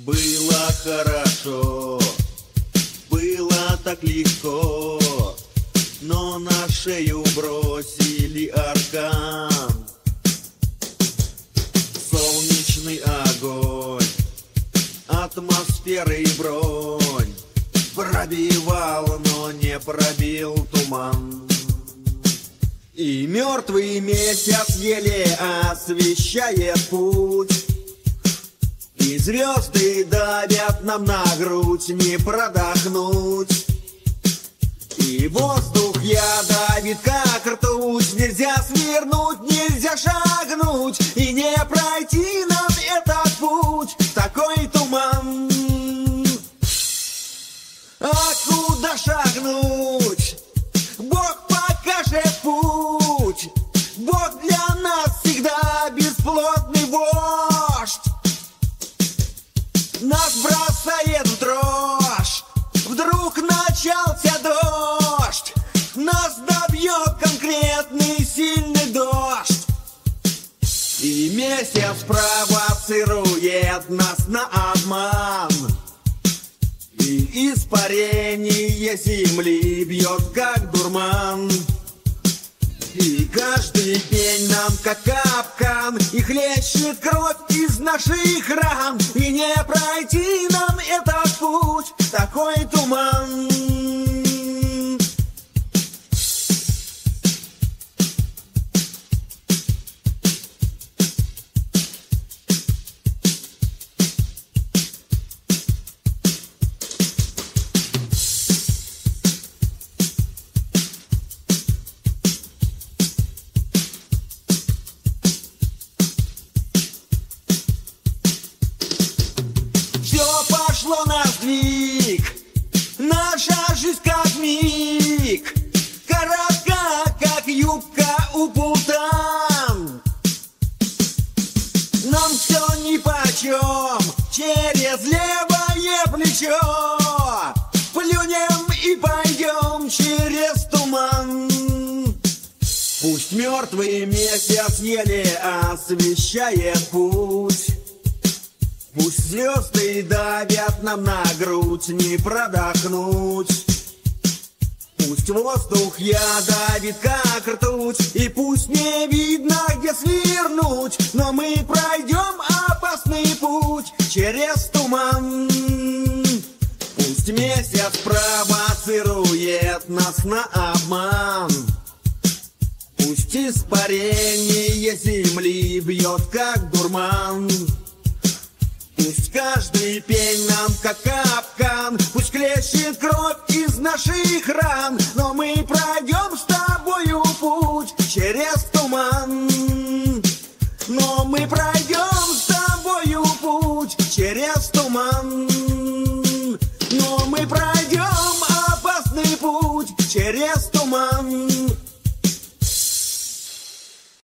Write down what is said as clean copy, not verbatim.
Было хорошо, было так легко, но на шею бросили аркан. Солнечный огонь, атмосферы и бронь пробивал, но не пробил туман. И мертвый месяц еле освещает путь, и звезды давят нам на грудь, не продохнуть. И воздух давит, как ртуть, нельзя свернуть, нельзя шагнуть, и не пройти нам этот путь, такой туман. А куда шагнуть? Бог покажет путь. Бог для нас всегда бесплотный вождь. Нас бросает в дрожь, вдруг начался дождь. Нас добьет конкретный сильный дождь. И месяц провоцирует нас на обман, и испарение земли бьет, как дурман. И каждый день нам как капкан, и хлещет кровь из наших ран, и не пройти нам этот путь, такой туман. Пошло на сдвиг, наша жизнь как миг, коротка, как юбка у путан. Нам все нипочем, через левое плечо плюнем и пойдем через туман. Пусть мертвый месяц еле освещает путь, пусть звезды давят нам на грудь, не продохнуть. Пусть воздух давит, как ртуть, и пусть не видно, где свернуть, но мы пройдем опасный путь через туман. Пусть месяц провоцирует нас на обман, пусть испарение земли бьет, как дурман. Пусть каждый пень нам как капкан, пусть хлещет кровь из наших ран, но мы пройдем с тобою путь через туман. Но мы пройдем с тобою путь через туман. Но мы пройдем опасный путь через туман.